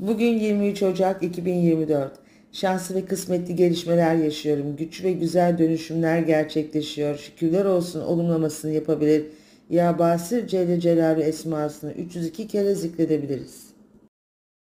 Bugün 23 Ocak 2024. Şanslı ve kısmetli gelişmeler yaşıyorum. Güçlü ve güzel dönüşümler gerçekleşiyor. Şükürler olsun olumlamasını yapabilir. Ya Basir Celle Celaluhu esmasını 302 kere zikredebiliriz.